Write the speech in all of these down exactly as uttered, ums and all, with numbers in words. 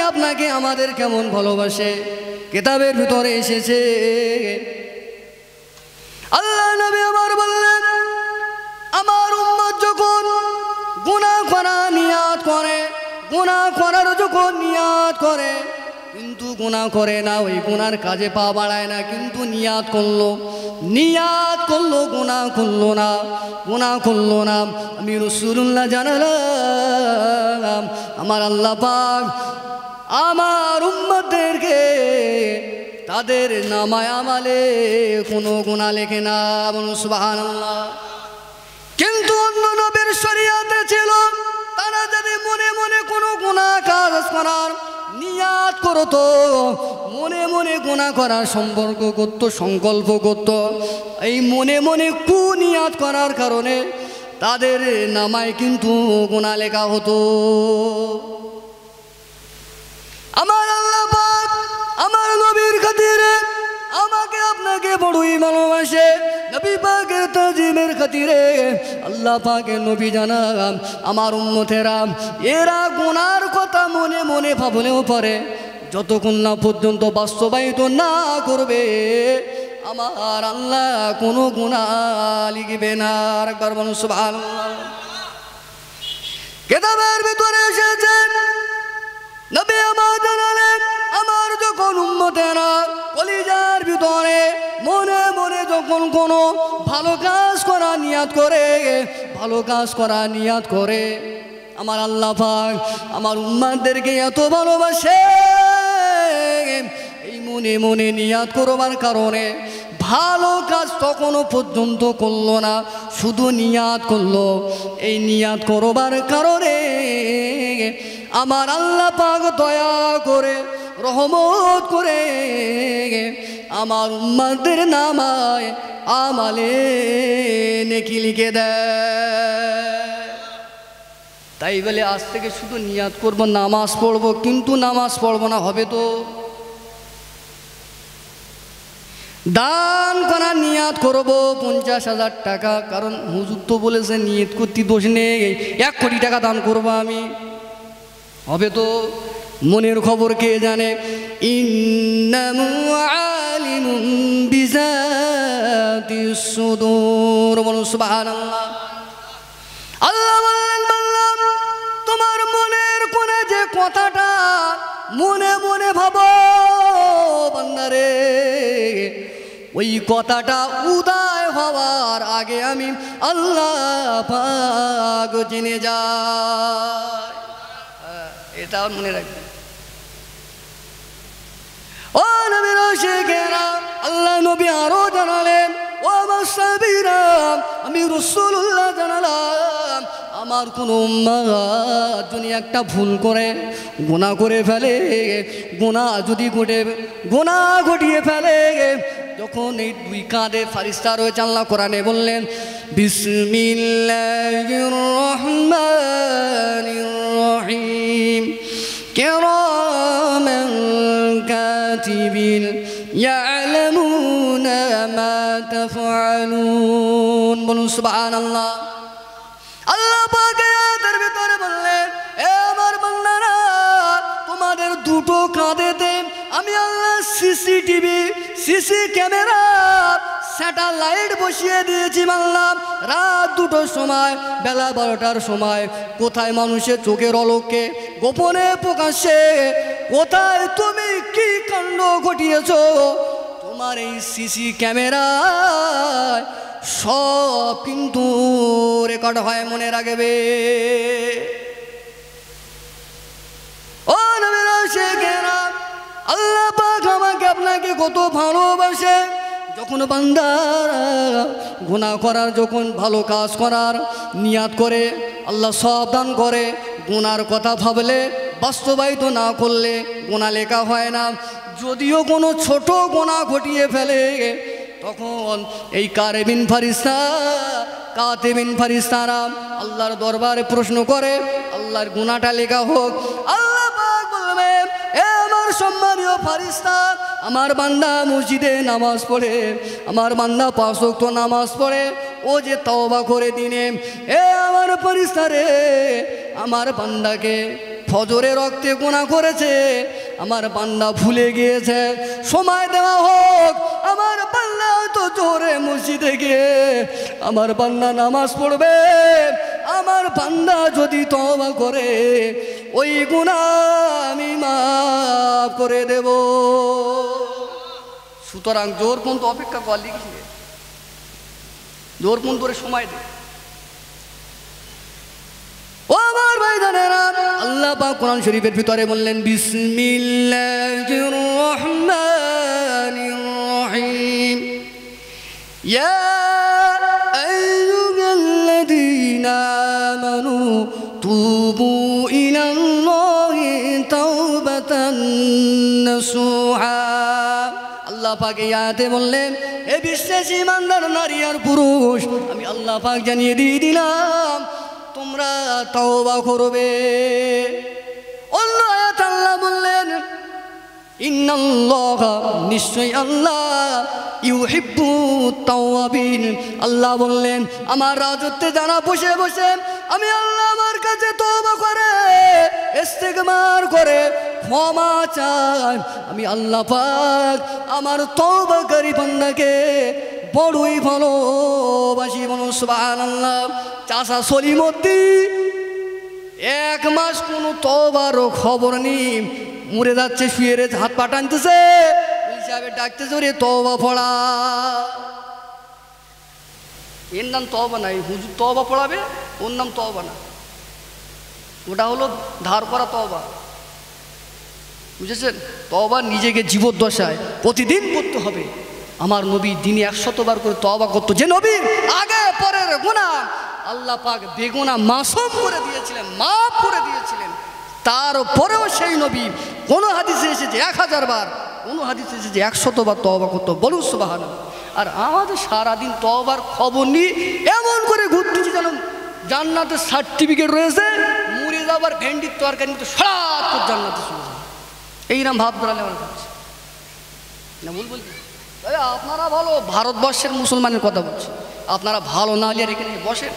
আপনাকে আমাদের কেমন ভালোবাসে কিতাবের ভিতরে এসেছে আল্লাহ নবী আমার বললেন আমার উম্মত যখন গুনাহ করা নিয়াত করে গুনাহ করার যখন নিয়াত করে কিন্তু গুনাহ করে না ওই গুনার কাজে পা বাড়ায় না কিন্তু নিয়াত করলো নিয়াত করলো গুনাহ করলো না গুনাহ করলো না আমি রাসূলুল্লাহ জানালাম আমার আল্লাহ পাক আমার উম্মতদেরকে তাদের নামায় আমালে কোনো গুনাহ লেখে না বলুন সুবহানাল্লাহ কিন্তু অন্য নবীর শরীয়তে ছিল তারা যদি মনে মনে কোনো গুনাহ কাজ করার নিয়াত করতো মনে মনে গুনাহ করার সম্পর্ক করতো সংকল্প করতো এই মনে মনে কুনিয়াত করার কারণে তাদের নামায় কিন্তু গুনাহ লেখা হতো আমার আল্লাহ পাক আমার নবীর খাতিরে আমাকে আপনাকে বড়ই ভালোবাসে নবী পাকের তাজিমের খাতিরে আল্লাহ পাকের নবী জানাম আমার উম্মতেরা এরা গুনার কথা মনে মনে ভাবলেও পারে যতক্ষণ না পর্যন্ত বাস্তবায়িত না করবে আমার আল্লাহ কোনো গুনাহ লিখবে না একবার বলুন সুবহানাল্লাহ কিতাবের ভিতরে এসেছে নবী আমার জানালেন আমার যখন উম্মতেরা কলিজার ভিতরে মনে মনে যখন কোনো ভালো কাজ করা নিয়াত করে ভালো কাজ করা নিয়াত করে আমার আল্লাহ পাক আমার উম্মতদেরকে এত ভালোবাসে এই মনে মনে নিয়াত করবার কারণে ভালো কাজ তখনও পর্যন্ত করলো না শুধু নিয়াত করলো এই নিয়াত করবার কারণে আমার আল্লাহ পাক দয়া করে রহমত করে আমার উম্মতদের নামায় আমালে নেকি লিখে দেয় তাই বলে আজ থেকে শুধু নিয়াত করব নামাজ পড়ব কিন্তু নামাজ পড়ব না হবে তো দান করার নিয়াত করব পঞ্চাশ হাজার টাকা কারণ হুজুর তো বলেছে নিয়ত করতে দোষ নেই এক কোটি টাকা দান করব আমি হবে তো মনের খবর কে জানে ইন্নামু আলিমুন বিজাতিস সুদূর বলুন সুবহানাল্লাহ আল্লাহ বললেন বললাম তোমার মনের কোণে যে কথাটা মনে মনে ভাবো বান্দারে ওই কথাটা উদয় হওয়ার আগে আমি আল্লাহ পাক জেনে যাই এটাও মনে রাখবেন ও নবীর আশিকেরা আল্লাহ নবী আরো জানালেন ও আমার সাহাবীরা আমি রাসূলুল্লাহ জানালাম আমার কোনো উম্মাহ যদি একটা ভুল করে গুনাহ করে ফেলে গুনাহ যদি ঘটে গুনাহ ঘটিয়ে ফেলে যখন এই দুই কাঁধে ফারিস্তা রয়েছে আল্লাহ কোরআনে বললেন বিসমিল্লাহির রহমানির রহিম কিরামান কাতিবিন ইয়ালামুনা মা তাফআলুন বলুন সুবহানাল্লাহ আল্লাহ পাক আয়াতের ভিতরে বললেন এ আমার বান্দারা তোমাদের দুটো কাঁধেতে আমি আল্লাহ সিসিটিভি সিসি ক্যামেরা স্যাটেলাইট বসিয়ে দিয়েছি মানলাম রাত দুটোর সময় বেলা বারোটার সময় কোথায় মানুষের চোখের অলকে গোপনে প্রকাশ্যে কোথায় তুমি কি কাণ্ড ঘটিয়েছ তোমার এই সিসি ক্যামেরায় সব কিন্তু রেকর্ড হয় মনে রাখবে ও নবীর আশিকেরা আল্লাহ পাক আমাকে আপনাকে কত ভালোবাসে যখন বান্দা গুনাহ করার যখন ভালো কাজ করার নিয়াত করে আল্লাহ সব দান করে গুনার কথা ভাবলে বাস্তবায়িত না করলে গুনাহ লেখা হয় না যদিও কোনো ছোট গুনাহ ঘটিয়ে ফেলে তখন এই কারেবিন ফারিস্তা কাতেবিন ফারিস্তারা আল্লাহর দরবারে প্রশ্ন করে আল্লাহর গুনাহটা লেখা হোক আল্লাহ পাক বলবে এ আমার সম্মানীয় ফারিস্তা আমার বান্দা মসজিদে নামাজ পড়ে আমার বান্দা পাঁচ ওয়াক্ত নামাজ পড়ে ও যে তওবা করে দিনে এ আমার ফারিস্তা রে আমার বান্দাকে ফজরে রক্তে গুনাহ করেছে, আমার বান্দা ভুলে গিয়েছে, সময় দেওয়া হোক। আমার বান্দা তো জোরে মসজিদে গিয়ে আমার বান্দা নামাজ পড়বে, আমার বান্দা যদি তওবা করে ওই গুনাহ আমি মাফ করে দেব। সুতরাং জোর পর্যন্ত অপেক্ষা কর, লিখে জোর পর্যন্ত ধরে সময় দে। ও আমার ভাইজানেরা, আল্লাহ পাক কোরআন শরীফের ভিতরে বললেন বিসমিল্লাহির রহমানির রহিম, ইয়া আইয়ুহাল্লাযীনা আমানু তুবু ইলাল্লাহি তাওবাতান নাসুহা। আল্লাহ পাক এই আয়াতে বললেন, হে বিশ্বাসী ইমানদার নারী আর পুরুষ, আমি আল্লাহ পাক জানিয়ে দিয়ে দিলাম তোমরা তওবা করবে। অন্য আয়াত আল্লাহ বললেন ইন্নাল্লাহা, নিশ্চয়ই আল্লাহ, ইউহিব্বুত তাওয়াবিন, আল্লাহ বললেন আমার রাজত্বে যারা বসে বসে আমি আল্লাহ আমার কাছে তওবা করে, ইস্তেগফার করে, ক্ষমা চায়, আমি আল্লাহ পাক আমার তওবাকারী বান্দাকে বড়ই ভালোবাসি। বলুন সুবহানাল্লাহ। চাচা সলিমুদ্দিন এক মাস কোনো তওবারও খবর নেই, মরে যাচ্ছে, শুয়ে রে হাত পা টানতেছে, হিসাবে ডাকতেছে রে তওবা পড়া। এর নাম তওবা নাই, হুজুর তওবা পড়াবে, ওর নাম তওবা না, ওটা হলো ধার করা তওবা। বুঝেছেন? তওবা নিজেকে জীবদ্দশায় প্রতিদিন করতে হবে। আমার নবী দিনে একশতবার করে তওবা করতো, যে নবীর আগে পরের গুনাহ আল্লাহ পাক বেগুনাহ মাসুম করে দিয়েছিলেন, মাফ করে দিয়েছিলেন, তারপরেও সেই নবী কোনো হাদিসে এসেছে এক হাজার বার, কোনো হাদিসে এসেছে একশতবার তওবা করতো। বলুন সুবহানাল্লাহ। আর আমাদের সারাদিন তওবার খবর নিয়ে এমন করে ঘুরতেছি যেন জান্নাতের সার্টিফিকেট রয়েছে, মরে যাবার ভেন্ডির তরকারি মতো সারাত করে জান্নাতে চলে যাবে, এইরকম ভাব ধরালে আমার কাছে না। ভুল বলছি? আপনারা ভালো, ভারতবর্ষের মুসলমানের কথা বলছি, আপনারা ভালো না হলে এখানে বসেন।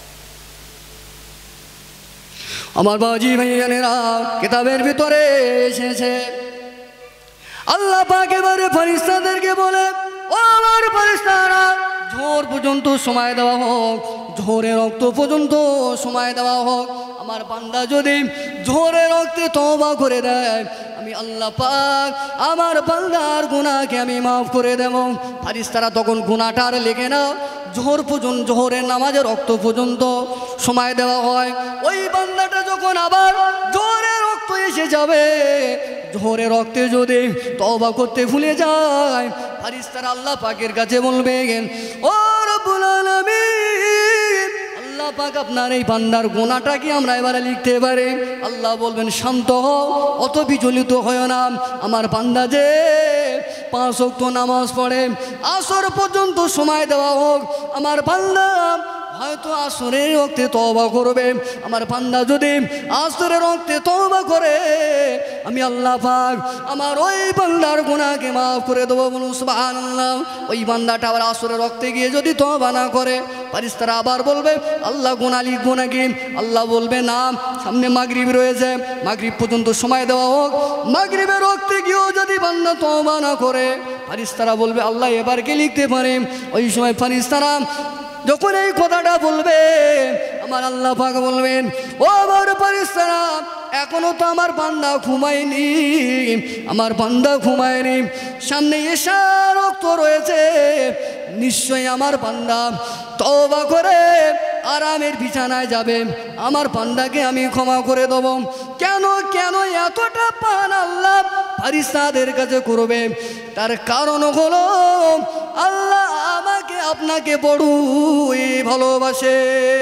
আমার বাবাজি ভাইজানেরা, কিতাবের ভিতরে এসেছে আল্লাহ পাক এবারে ফেরেশতাদেরকে বলে, ও আমার ফেরেশতারা, জোহর পর্যন্ত সময় দেওয়া হোক, জোহরের রক্ত পর্যন্ত সময় দেওয়া হোক, আমার বান্দা যদি জোহরের রক্তে তওবা করে দেয় আমি আল্লাহ পাক আমার বান্দার গুনাহকে আমি মাফ করে দেব। ফেরেশতারা তখন গুনাহটার লেখে না, জোহর পর্যন্ত, জোহরের নামাজের রক্ত পর্যন্ত সময় দেওয়া হয়। ওই বান্দাটা যখন আবার জোহরের রক্ত এসে যাবে, জোহরের রক্তে যদি তওবা করতে ভুলে যায়, ফেরেশতারা আল্লাহ পাকের কাছে বলবেন, ও রব্বুল আলামিন, আল্লাহ পাক আপনার এই বান্দার গুনাহটা কি আমরা এবারে লিখতে পারি? আল্লাহ বলবেন, শান্ত হও, অত বিচলিত হয় না, আমার বান্দা যে পাঁচ ওয়াক্ত নামাজ পড়ে, আসর পর্যন্ত সময় দেওয়া হোক, আমার বান্দা হয়তো আসরের রক্তে তওবা করবে, আমার বান্দা যদি আসরের রক্তে তওবা করে আমি আল্লাহ পাক আমার ওই বান্দার গুনাহকে মাফ করে দেবো। বলুন সুবহানাল্লাহ। ওই বান্দাটা আবার আসরের রক্তে গিয়ে যদি তওবা না করে, ফেরেশতারা আবার বলবে, আল্লাহ গুনাহ লিখবো নাকি? আল্লাহ বলবে, না, সামনে মাগরিব রয়েছে, মাগরিব পর্যন্ত সময় দেওয়া হোক, মাগরিবের রক্তে গিয়েও যদি বান্দা তওবা না করে, ফেরেশতারা বলবে, আল্লাহ এবার কি লিখতে পারে? ওই সময় ফেরেশতারা যখন এই কথাটা বলবে, আমার আল্লাহ পাক বলবেন, ও আমার ফেরেশতারা, এখনো তো আমার বান্দা ঘুমায়নি, আমার বান্দা ঘুমায়নি, সামনে এশার রক্ত রয়েছে, নিশ্চয়ই আমার বান্দা তওবা করে আরামের বিছানায় যাবে, আমার বান্দাকে আমি ক্ষমা করে দেব। কেন কেন এতটা পান আল্লাহ ফেরেশতাদের কাছে করবে? তার কারণ হলো আল্লাহ আমাকে আপনাকে বড়ই ভালোবাসে,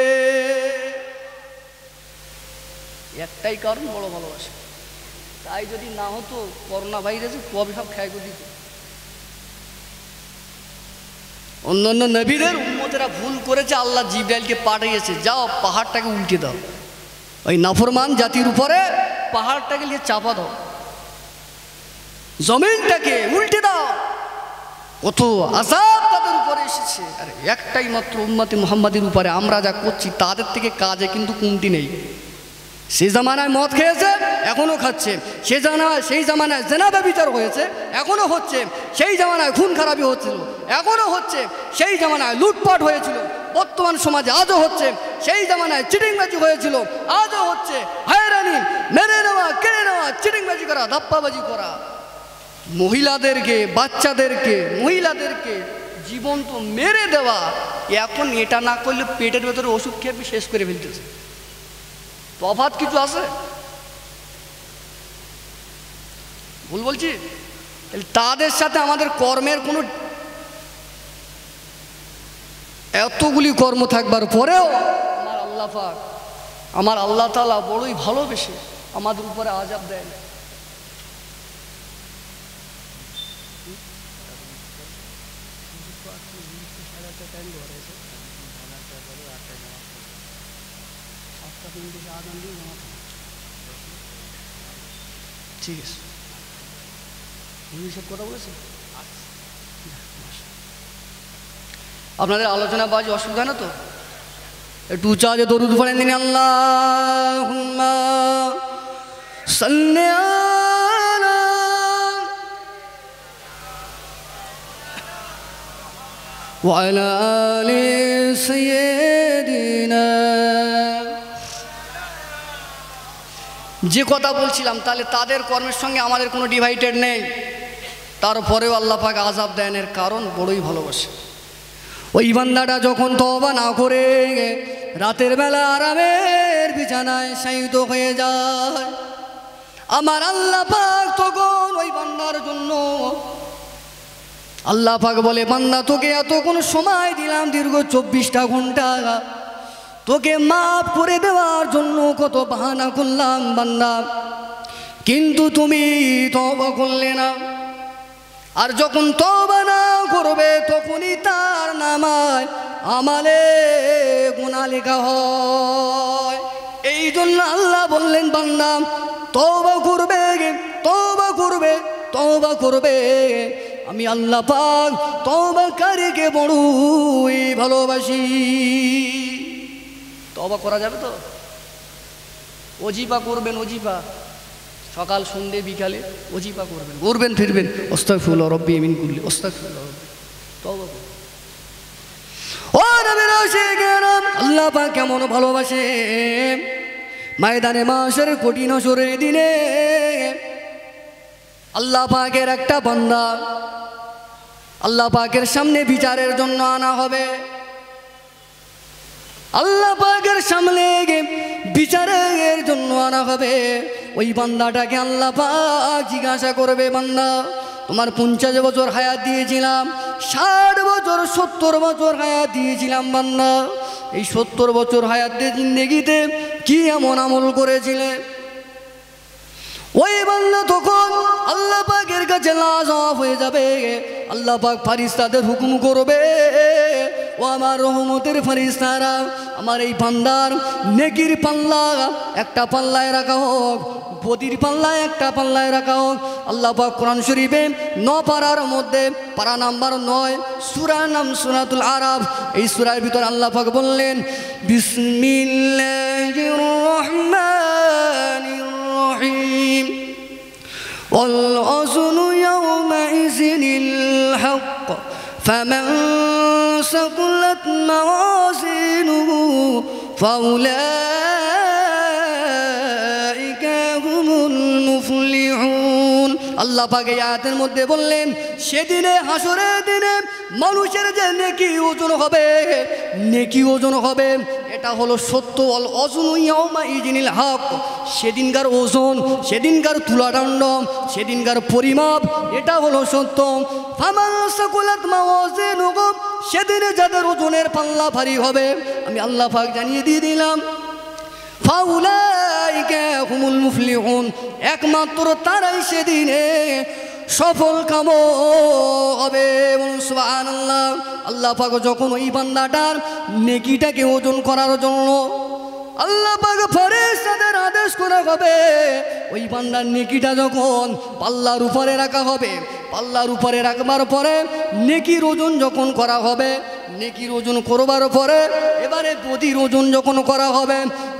একটাই কারণ, বড় ভালোবাসে। তাই যদি না হতো করোনা ভাইরাসে কবে সব খেয়ে দিত। অন্যান্য নবীদের উম্মতেরা ভুল করেছে, আল্লাহ জিবরাইলকে পাঠিয়েছে, যাও পাহাড়টাকে উল্টে দাও, ওই নাফরমান জাতির উপরে পাহাড়টাকে নিয়ে চাপা দাও, জমিনটাকে উল্টে দাও। কত আযাব তাদের উপরে এসেছে। আর একটাই মাত্র উম্মতে মুহাম্মাদের উপরে আমরা যা করছি তাদের থেকে কাজে কিন্তু কমতি নেই। সেই জামানায় মদ খেয়েছে, এখনও খাচ্ছে। সে জামানায় সেই জামানায় জেনা ব্যভিচার হয়েছে, এখনও হচ্ছে। সেই জামানায় খুন খারাপি হচ্ছিল, এখনও হচ্ছে। সেই জামানায় লুটপাট হয়েছিল, বর্তমান সমাজে আজও হচ্ছে। সেই জামানায় চিটিংবাজি হয়েছিল, আজও হচ্ছে। হয়রানি, মেরে নেওয়া, কেড়ে নেওয়া, চিটিংবাজি করা, ধাপ্পাবাজি করা, মহিলাদেরকে, বাচ্চাদেরকে, মহিলাদেরকে জীবন্ত মেরে দেওয়া। এখন এটা না করলে পেটের ভেতরে ওষুধ খেয়ে শেষ করে ফেলতেছে। তফাৎ কিছু আছে? ভুল বলছি? তাদের সাথে আমাদের কর্মের কোনো, এতগুলি কর্ম থাকবার পরেও আমার আল্লাহ পাক, আমার আল্লাহ তাআলা বড়ই ভালোবেসে আমাদের উপরে আযাব দেয় না। ঠিক আছে, সব কথা বলেছে। আপনাদের আলোচনা বাজ অসুবিধা না তো? একটু উঁচা যে দরুদ পড়েন দিন, আল্লাহুম্মা সাল্লি আলা ওয়া আলা আলি সাইয়্যিদিনা। যে কথা বলছিলাম, তাহলে তাদের কর্মের সঙ্গে আমাদের কোনো ডিভাইডেড নেই, তারপরেও আল্লাহ পাক আযাব দেনের কারণ বড়ই ভালোবাসে। ওই বান্দাটা যখন তওবা না করে রাতের বেলা আরামের বিছানায় শায়িত হয়ে যায়, আমার আল্লাহ পাক তখন ওই বান্দার জন্য, আল্লাহ পাক বলে, বান্দা তোকে এত কোন সময় দিলাম, দীর্ঘ চব্বিশটা ঘন্টা, তোকে মাফ করে দেওয়ার জন্য কত বাহানা করলাম বান্দা, কিন্তু তুমি তওবা করলে না। আর যখন তওবা না করবে তখনই তার নামায় আমালে গুনাহ লেখা হয়। এই জন্য আল্লাহ বললেন, বান্দা তওবা করবে, তওবা করবে, তওবা করবে। আমি আল্লাহ পাক তওবাকারীকে বড়ই ভালোবাসি। তওবা করা যাবে তো? ওজিফা করবেন, ওজিফা সকাল সন্ধ্যে বিকালে ওজিফা করবেন, ঘুরবেন ফিরবেন, আস্তাগফিরুল্লাহ রাব্বি মিন কুল্লি, আস্তাগফিরুল্লাহ রাব্বি। তওবা করুন। ও নবীর আশিকেরা, আল্লাহ পাক কেমন ভালোবাসে। ময়দানে মাশার কঠিন হাসরের দিনে আল্লাহ পাকের একটা বান্দা আল্লাহ পাকের সামনে বিচারের জন্য আনা হবে। আল্লাহ পাকের সামনে বিচারের জন্য আনা হবে। ওই বান্দাটাকে আল্লাহ পাক জিজ্ঞাসা করবে, বান্দা তোমার পঞ্চাশ বছর হায়াত দিয়েছিলাম, ষাট বছর সত্তর বছর হায়াত দিয়েছিলাম, বান্দা এই সত্তর বছর হায়াতের জিন্দেগিতে কি এমন আমল করেছিলে? ওই বান্দা তখন আল্লাহ পাকের কাছে লাজবাব হয়ে যাবে। আল্লাহ পাক ফেরেশতাদের হুকুম করবে, ও আমার রহমতের ফেরেশতারা, আমার এই বান্দার নেকির পাল্লা একটা পাল্লায় রাখা হোক, বদির পাল্লায় একটা পাল্লায় রাখা হোক। আল্লাহ পাক কোরআন শরীফে ন পারার মধ্যে পারা নাম্বার নয়, সূরার নাম সূরাতুল আরাফ, এই সূরার ভিতরে আল্লাহ পাক বললেন, বিসমিল্লাহির রহমানির রহিম, ওয়াল আযলু ইয়াওমাইযিনিল হক, ফামান সাকুলাত মাওয়াজিনুহু ফাউলাইকা হুমুল মুফলিহুন। আল্লাহ পাক এই আয়াতের মধ্যে বললেন, সেদিনে হাসরের দিনে মানুষের যে নেকি ওজন হবে, নেকি ওজন হবে, এটা হলো সত্য। অল ওজনু ইয়াওমাইযিনিল হক, সেদিনকার ওজন, সেদিনকার তুলাদণ্ড, সেদিনকার পরিমাপ, এটা হলো সত্য। ফামান সাকুলাত মাওয়াজিনুহু, সেদিনে যাদের ওজনের পাল্লা ভারী হবে, আমি আল্লাহ পাক জানিয়ে দিয়ে দিলাম, ফাউলাইকা হুমুল মুফলিহুন, একমাত্র তারাই সেদিনে সফল কাম হবে। সুবহানাল্লাহ। আল্লাহ পাক যখন ওই বান্দাটার নেকিটাকে ওজন করার জন্য আল্লাহ পাক ফেরেশতাদের আদেশ করা হবে, ওই বান্দার নেকিটা যখন পাল্লার উপরে রাখা হবে, পাল্লার উপরে রাখবার পরে নেকির ওজন যখন করা হবে, নেকির ওজন করবার পরে এবারে বদির ওজন যখন করা হবে,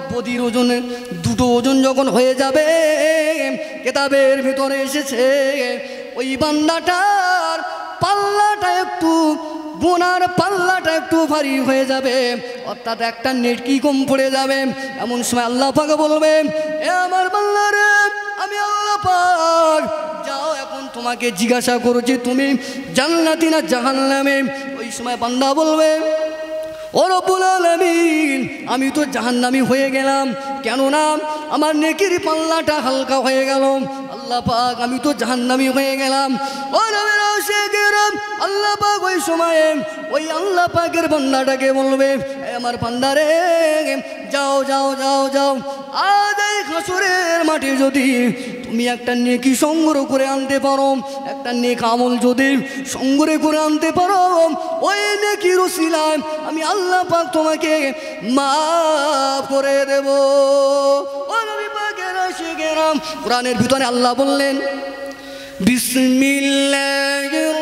বদির ওজন দুটো ওজন যখন হয়ে যাবে, কেতাবের ভিতরে এসেছে ওই বান্দাটার পাল্লাটা একটু, গুনার পাল্লাটা একটু ভারী হয়ে যাবে, অর্থাৎ একটা নেটকি কম পড়ে যাবে। এমন সময় আল্লাহ পাক বলবে, এ আমার বান্দা রে, আমি আল্লাহ পাক যাও, এখন তোমাকে জিজ্ঞাসা করছি তুমি জান্নাতি না জাহান্নামে। ওই সময় বান্দা বলবে, ও রব্বুল আলামিন, আমি তো জাহান্নামী হয়ে গেলাম, কেননা আমার নেকির পাল্লাটা হালকা হয়ে গেল। আল্লাহ পাক, আমি তো জাহান্নামী হয়ে গেলাম। ও নবীর আশিকেরা, আল্লাহ পাক ওই সময়ে ওই আল্লাহ পাকের বান্দাটাকে বলবে, আমার বান্দারে, যাও যাও যাও যাও, আজ এই হাসরের মাঠে যদি তুমি একটা নেকি সংগ্রহ করে আনতে পারো, একটা নেক আমল যদি সংগ্রহ করে আনতে পারো, ওই নেকির উসিলায় আমি আল্লাহ পাক তোমাকে মাফ করে দেব। ও নবী পাকের আশিকেরা, কোরআনের ভিতরে আল্লাহ বললেন, বিসমিল্লাহির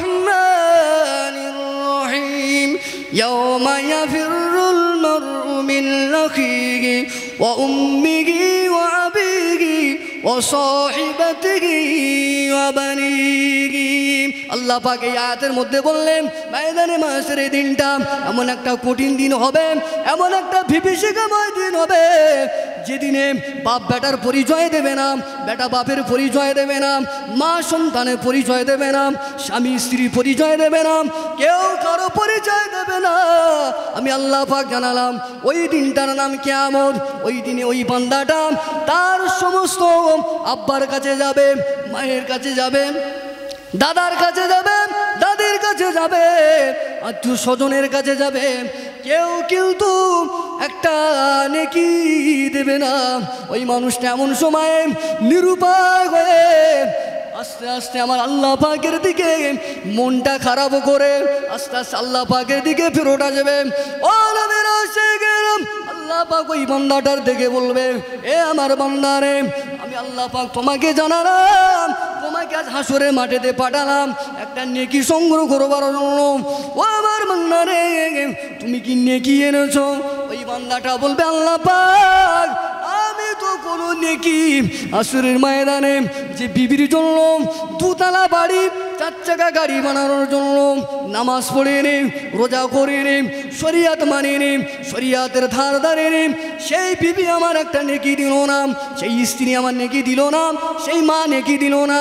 রহমানির রহিম, ইয়াওমা ইয়াফিরুল মারউ মিন আখিহি ওয়া উম্মিহি ওয়া আবিহি ওয়া সাহিবাতিহি ওয়া বানিহি। আল্লাহ পাক এই আয়াতের মধ্যে বললেন, ময়দানে মাহশারের এই দিনটা এমন একটা কঠিন দিন হবে, এমন একটা বিভীষিকাময় দিন হবে, যেদিনে বাপ বেটার পরিচয় দেবে না, বেটা বাপের পরিচয় দেবে না, মা সন্তানের পরিচয় দেবে না, স্বামী স্ত্রী পরিচয় দেবে না, কেউ কারো পরিচয় দেবে না। আমি আল্লাহ পাক জানালাম ওই দিনটার নাম কিয়ামত। ওই দিনে ওই বান্দাটা তার সমস্ত আব্বার কাছে যাবে, মায়ের কাছে যাবে, দাদার কাছে যাবে, দাদির কাছে যাবে, আত্মীয় স্বজনের কাছে যাবে, কেউ কিন্তু একটা নেকি দেবে না। ওই মানুষটা এমন সময়ে নিরুপায় হয়ে আস্তে আস্তে আমার আল্লাহ পাকের দিকে মনটা খারাপ করে আস্তে আস্তে আল্লাহ পাকের দিকে ফেরত আসবে। ও নবীর আশিকেরা, আল্লাহ পাক ওই বান্দাটার দেখে বলবে, এ আমার বান্দারে, আমি আল্লাহ পাক তোমাকে জানালাম, তোমাকে আজ হাসরের মাঠেতে পাঠালাম একটা নেকি সংগ্রহ করবার জন্য। ও আমার বান্দারে, তুমি কি নেকি এনেছো? ওই বান্দাটা বলবে, আল্লাহ পাক, আমি তো কোনো নেকি হাসরের ময়দানে যে বিবির জন্য দুতলা বাড়ি, চার চাকা গাড়ি বানানোর জন্য নামাজ পড়ে নে, রোজা করে নে, শরিয়াত মানে নে, শরিয়াতের ধার ধারে নে, সেই বিবি আমার একটা নেকি দিল না, সেই স্ত্রী আমার নেকি দিল না, সেই মা নেকি দিল না,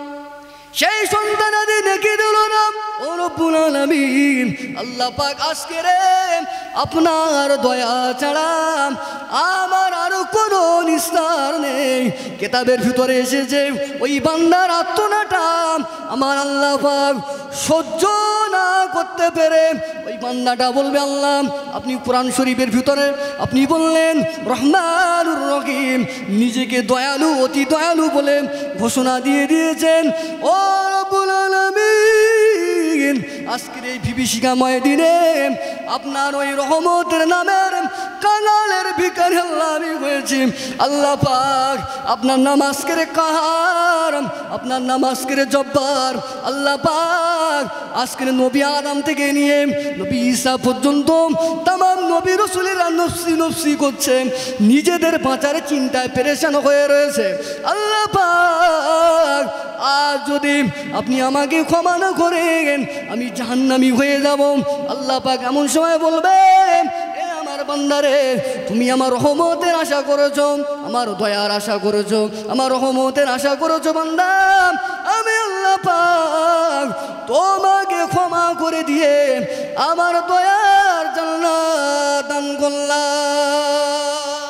সেই সন্তানাদি নেকি দিল না। ও রব্বুল আলামিন, আল্লাহ পাক আজকে রে আপনার দয়া ছাড়া আমার আরো কোনো নিস্তার নেই। কিতাবের ভিতরে এসেছে ওই বান্দার আত্মনাটা আমার আল্লাহ পাক সহ্য না করতে পেরে ওই বান্দাটা বলবে, আল্লাহ আপনি কোরআন শরীফের ভিতরে আপনি বললেন রহমানুর রহিম, নিজেকে দয়ালু, অতি দয়ালু বলে ঘোষণা দিয়ে দিয়েছেন। ও রব্বুল আলামিন, আজকের এই বিভীষিকাময় দিনে আপনার ওই রহমতের নামের কাঙালের ভিখারি আল্লাহ আমি হয়েছি। আল্লাহ পাক আপনার নাম আজকের কাহার, আপনার নাম আজকের জব্বার। আল্লাহ পাক আজকের নবী আদম থেকে নিয়ে নবী ঈসা পর্যন্ত তামাম নবী রাসূলেরা নফসি নফসি করছে, নিজেদের বাঁচার চিন্তায় পেরেশান হয়ে রয়েছে। আল্লাহ পাক আজ যদি আপনি আমাকে ক্ষমা না করেন, আমি জাহান্নামী হয়ে যাব। আল্লাহ পাক এমন সময় বলবে, এ আমার বান্দারে, তুমি আমার রহমতের আশা করেছো, আমার দয়ার আশা করেছো, আমার রহমতের আশা করেছো বান্দা, আমি আল্লাহ পাক তোমাকে ক্ষমা করে দিয়ে আমার দয়ার জান্নাত দান করলাম।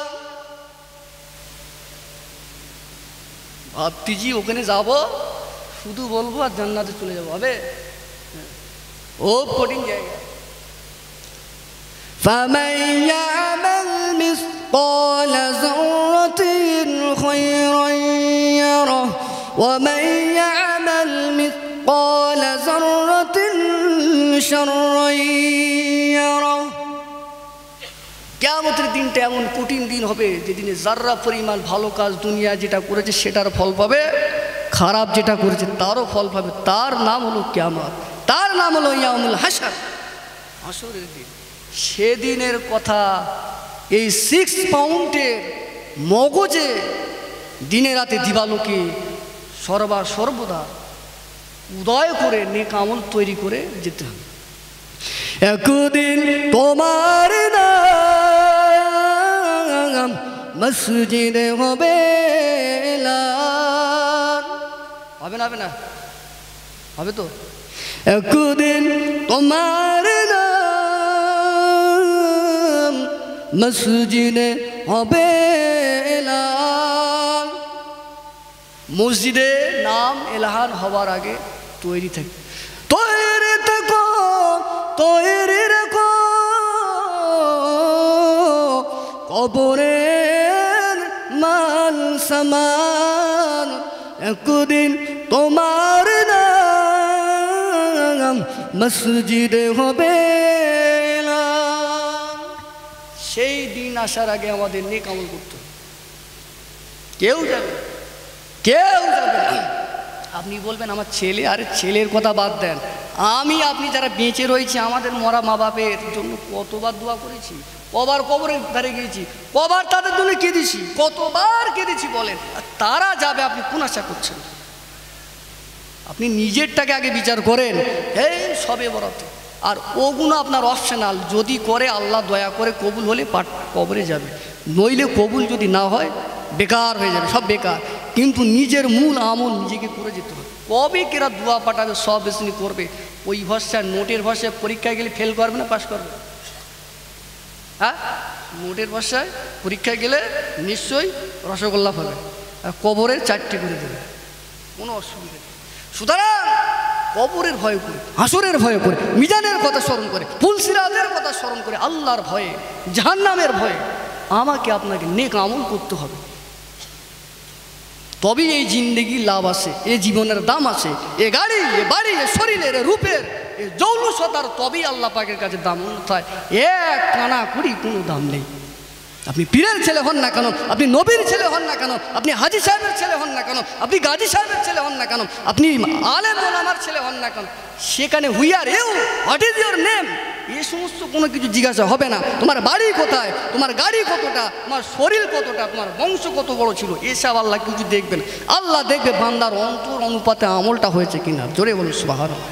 ভাবতিজি ওখানে যাব, শুধু বলবো আর জান্নাতে চলে যাবো, হবে? ও কঠিন জায়গা। فَمَنْ يَعْمَلْ مِثْقَالَ ذَرَّةٍ خَيْرًا يَرَهُ وَمَنْ يَعْمَلْ مِثْقَالَ ذَرَّةٍ شَرًّا يَرَهُ। কিয়ামতের দিনটা এমন কঠিন দিন হবে যেদিনে যাররা পরিমাণ ভালো কাজ দুনিয়া যেটা করেছে সেটার ফল পাবে, খারাপ যেটা করেছে তারও ফল পাবে। তার নাম হলো কিয়ামত, তার নাম হলো ইয়াউমুল হাশর, হাসরের দিন। সেদিনের কথা এই সিক্স পাউন্ডের মগজে দিনে রাতে দিবালোকে সর্বা সর্বদা উদয় করে নেক আমল তৈরি করে যেতে হবে। একদিন তোমার নাম মসজিদে হবে এলান। হবে না হবে না হবে তো? একদিন তোমার নাম মসজিদে হবে এলান। মসজিদে নাম এলাহান হওয়ার আগে তৈরি থাকে, তৈরি থাকো তৈরি রেখো কবরের মাল সামান। একদিন তোমার নাম মসজিদে হবে না। সেই দিন আসার আগে আমাদের নেক আমল করতে হবে। কেউ যাবে কেউ যাবে না। আপনি বলবেন আমার ছেলে, আরে ছেলের কথা বাদ দেন, আমি আপনি যারা বেঁচে রয়েছি আমাদের মরা মা বাপের জন্য কতবার দোয়া করেছি, কবার কবরের ধারে গিয়েছি, কবার তাদের জন্য কেঁদেছি, কতবার কেঁদেছি বলেন। আর তারা যাবে, আপনি কোন আশা করছেন? আপনি নিজেরটাকে আগে বিচার করেন। এই সবে বরাত আর ওগুলো আপনার অপশনাল, যদি করে আল্লাহ দয়া করে কবুল হলে পাট কবরে যাবে, নইলে কবুল যদি না হয় বেকার হয়ে যাবে, সব বেকার। কিন্তু নিজের মূল আমল নিজেকে করে যেতে হবে। কবে কেরা দোয়া পাঠাবে সব বেশি করবে, ওই ভরসায় নোটের ভরসায় পরীক্ষায় গেলে ফেল করবে না পাস করবে? হ্যাঁ, নোটের ভরসায় পরীক্ষায় গেলে নিশ্চয়ই রসগোল্লা পাবে, আর কবরে চারটে করে দেবে, কোনো অসুবিধা নেই। সুতরাং কবরের ভয় করে, হাসরের ভয় করে, মিজানের কথা স্মরণ করে, পুলসিরাতের কথা স্মরণ করে, আল্লাহর ভয়ে, জাহান্নামের ভয়ে আমাকে আপনাকে নেক আমল করতে হবে। তবেই এই জিন্দেগি লাভ আছে, এ জীবনের দাম আছে, এ গাড়ি, এ বাড়ি, এ শরীরের, এ রূপের, এ জৌলুসতার তবেই আল্লাহ পাকের কাছে দাম। অন্যথায় এক কানা কুড়ি কোনো দাম নেই। আপনি পীরের ছেলে হন না কেন, আপনি নবীর ছেলে হন না কেন, আপনি হাজি সাহেবের ছেলে হন না কেন, আপনি গাজী সাহেবের ছেলে হন না কেন, আপনি আলেম ওলামার ছেলে হন না কেন, সেখানে who are you, what is your name, এই সমস্ত কোনো কিছু জিজ্ঞাসা হবে না। তোমার বাড়ি কোথায়, তোমার গাড়ি কতটা, তোমার শরীর কতটা, তোমার বংশ কত বড় ছিল, এসব আল্লাহ কিছু দেখবেন। আল্লাহ দেখবে বান্দার অন্তর অনুপাতে আমলটা হয়েছে কিনা। জোরে বলুন সুবহানাল্লাহ।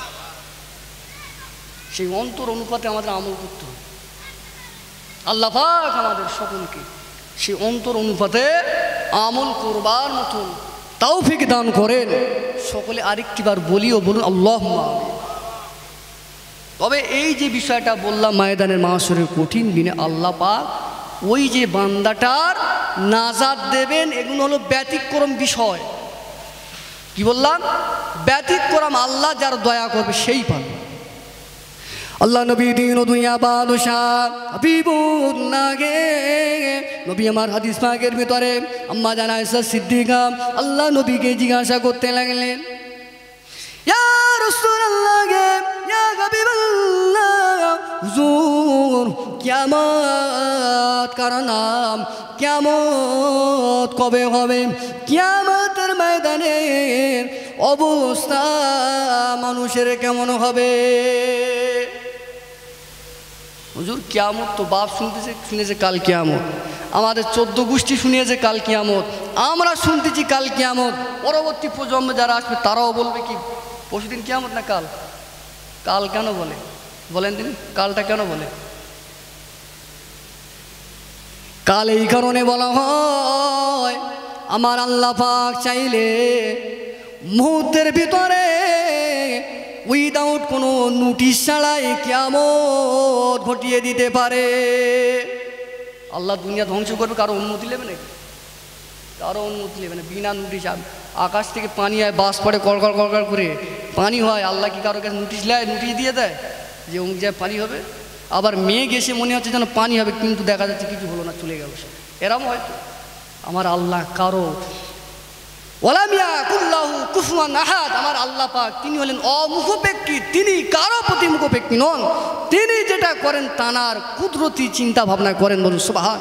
সেই অন্তর অনুপাতে আমাদের আমল করতে হবে। আল্লাহ পাক আমাদের সকলকে সেই অন্তর অনুপাতে আমল করবার মতন তৌফিক দান করেন। সকলে আরেকটিবার বলিও বলুন আল্লাহুম্মা আমিন। তবে এই যে বিষয়টা বললাম ময়দানের মাহশরের কঠিন দিনে আল্লাহ পাক ওই যে বান্দাটার নাজাত দেবেন, এগুলো হলো ব্যতিক্রম বিষয়। কি বললাম? ব্যতিক্রম। আল্লাহ যার দয়া করবে সেই পাবে। আল্লাহ নবী দিন দুনিয়া বাদশাহ হাবিবুল্লাহ গে নবী আমার হাদিস পাকের ভিতরে আম্মা জান আয়েশা সিদ্দিকা আল্লাহ নবীকে জিজ্ঞাসা করতে লাগলেন, ইয়া রাসূলুল্লাহ গে, ইয়া হাবিবাল্লাহ, হুজুর কিয়ামত কার নাম, কিয়ামত কবে হবে, কিয়ামতের ময়দানে অবস্থা মানুষের কেমন হবে? হুজুর কিয়ামত তো বাপ শুনতেছে, শুনেছে কাল কিয়ামত, আমাদের চোদ্দ গোষ্ঠী শুনিয়েছে কাল কিয়ামত, আমরা শুনতেছি কাল কিয়ামত, পরবর্তী প্রজন্ম যারা আসবে তারাও বলবে কি পরশুদিন কিয়ামত না কাল? কাল কেন বলে বলেন তিনি? কালটা কেন বলে? কাল এই কারণে বলা হয়, আমার আল্লাহ পাক চাইলে মুহূর্তের ভিতরে উইদাউট কোনো নোটিশ ছাড়াই কিয়ামত ঘটিয়ে দিতে পারে। আল্লাহ দুনিয়া ধ্বংস করবে, কারো অনুমতি নেবে নাকি? কারো অনুমতি নেবে না, বিনা নোটিশ। আকাশ থেকে পানি হয়, বাস পড়ে কড়কড় কড়কড় করে পানি হয়, আল্লাহ কি কারো কাছে নোটিশ নেয়? নোটিশ দিয়ে দেয় যে অমুক জায়গায় পানি হবে? আবার মেঘ এসে মনে হচ্ছে যেন পানি হবে, কিন্তু দেখা যাচ্ছে কিছু হলো না, চলে গেল সে। এরম হয়তো আমার আল্লাহ কারো ওয়ালামিয়া কুল্লাহু কুফুয়ান আহাদ, আমার আল্লাহ পাক তিনি হলেন অমুখপেক্ষী, তিনি কারো প্রতি মুখপেক্ষী নন। তিনি যেটা করেন তানার কুদরতি চিন্তা ভাবনা করেন, বলুন সুবহান।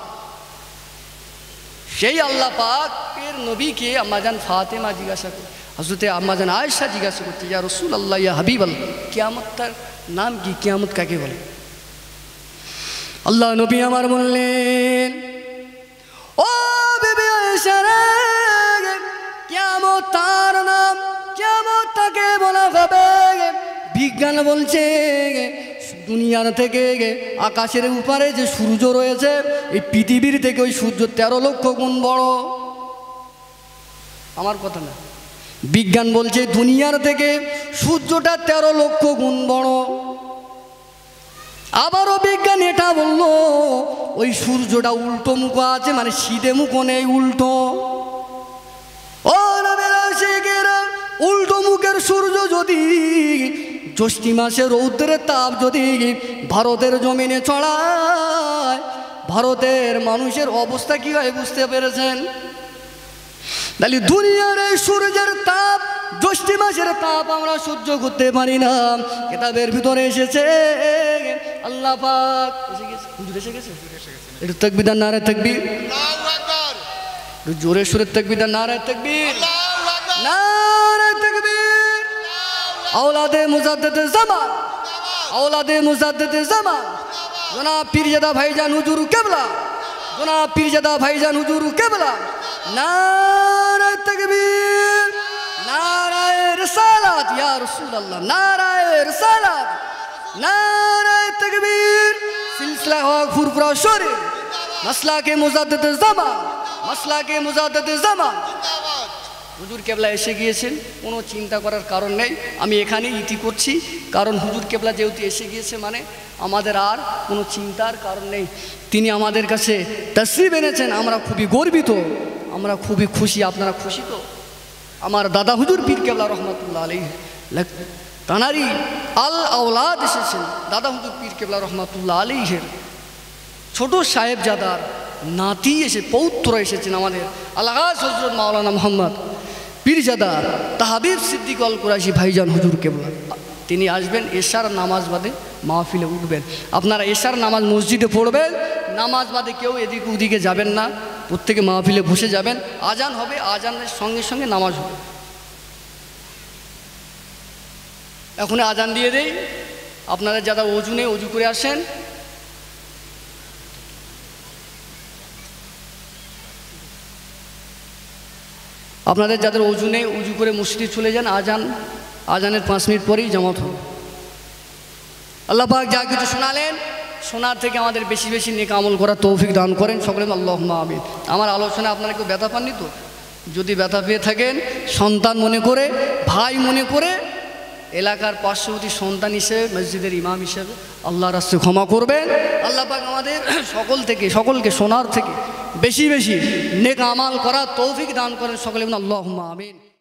সেই আল্লাহ পাক এর নবীকে আম্মাজান ফাতেমা জিজ্ঞাসা করে, হযরতে আম্মাজান আয়েশা জিজ্ঞাসা করতে, ইয়া রাসূলুল্লাহ, ইয়া হাবিবাল্লাহ, কিয়ামতটার নাম কি, কিয়ামত কাকে বলে? আল্লাহ নবী আমার বললেন, ও বিবি আয়েশা রে, কিয়ামত তার নাম, কিয়ামত তাকে বলা হবে। বিজ্ঞান বলছে দুনিয়ার থেকে আকাশের উপরে যে সূর্য রয়েছে এই পৃথিবীর থেকে ওই সূর্য তেরো লক্ষ গুণ বড়। আমার কথা না, বিজ্ঞান বলছে দুনিয়ার থেকে সূর্যটা তেরো লক্ষ গুণ বড়। আবারও বিজ্ঞান এটা বললো ওই সূর্যটা উল্টো মুখ আছে, মানে সিধে মুখ নেই, উল্টো। ও নবীরা, উল্টো মুখের সূর্য যদি জ্যৈষ্ঠ মাসে রৌদ্রের তাপ যদি ভারতের জমিনে ছড়ায়, ভারতের মানুষের অবস্থা কি হয় বুঝতে পেরেছেন? তাহলে দুনিয়ার এই সূর্যের তাপ, জ্যৈষ্ঠ মাসের তাপ আমরা সহ্য করতে পারি না। কিতাবের ভিতরে এসেছে আল্লাহ পাক এসে গেছে, হুজুর এসে গেছে, একটু তাকবীর দেন, নারে তাকবীর, আল্লাহু আকবার, একটু জোরে সুরে তাকবীর দেন, নারে তাকবীর, আল্লাহু আকবার, নারে তাকবীর। আওলাদে মুজাদ্দেদে জামান, আওলাদে মুজাদ্দেদে জামান জনাব পীরজাদা ভাইজান হুজুর কেবলা, জনাব পীরজাদা ভাইজান হুজুর কেবলা, নারে তাকবীর, নারে রিসালাত ইয়া রাসূলুল্লাহ, নারে রিসালাত, নারে তাকবীর। সিলসিলা হক ফুরফুরা শরীফ, মাসলাকে মুজাদ্দেদে জামান, মাসলাকে মুজাদ্দেদে জামান। হুজুর কেবলা এসে গিয়েছেন, কোনো চিন্তা করার কারণ নেই। আমি এখানে ইতি করছি, কারণ হুজুর কেবলা যেহেতু এসে গিয়েছে মানে আমাদের আর কোনো চিন্তার কারণ নেই। তিনি আমাদের কাছে তাশরীফ এনেছেন, আমরা খুবই গর্বিত, আমরা খুবই খুশি। আপনারা খুশি তো? আমার দাদা হুজুর পীর কেবলা রহমাতুল্লাহ আলাইহি তানারি আল আওলাদ এসেছেন। দাদা হুজুর পীর কেবলা রহমাতুল্লাহ আলাইহির ছোট সাহেবজাদার নাতি এসে পৌত্র এসেছেন আমাদের আলহাজ হযরত মাওলানা মোহাম্মদ পীরজাদা তাহাবিব সিদ্দিক আল কুরাইশি ভাইজান হুজুর কেবলা। তিনি আসবেন, এশার নামাজ বাদে মাহফিলে উঠবেন। আপনারা এশার নামাজ মসজিদে পড়বেন, নামাজ বাদে কেউ এদিকে ওদিকে যাবেন না, প্রত্যেকে মাহফিলে বসে যাবেন। আজান হবে, আজানের সঙ্গে সঙ্গে নামাজ হবে। এখন আজান দিয়ে দেই, আপনারা যারা অজু নেই অজু করে আসেন। আপনাদের যাদের অজু নেই উজু করে মসজিদে চলে যান, আজান আজানের পাঁচ মিনিট পরেই জামাত হবে। আল্লাহ পাক যা কিছু শোনালেন, শোনার থেকে আমাদের বেশি বেশি নেক আমল করার তৌফিক দান করেন সকলে আল্লাহুম্মা আমিন। আমার আলোচনা আপনারা কেউ ব্যথা পাননি তো? যদি ব্যথা পেয়ে থাকেন সন্তান মনে করে, ভাই মনে করে, এলাকার পার্শ্ববর্তী সন্তান হিসেবে, মসজিদের ইমাম হিসেবে আল্লাহর রাস্তায় ক্ষমা করবেন। আল্লাহ পাক আমাদের সকল থেকে সকলকে শোনার থেকে বেশি বেশি নেক আমাল করার তৌফিক দান করেন সকলে আল্লাহুম্মা আমিন।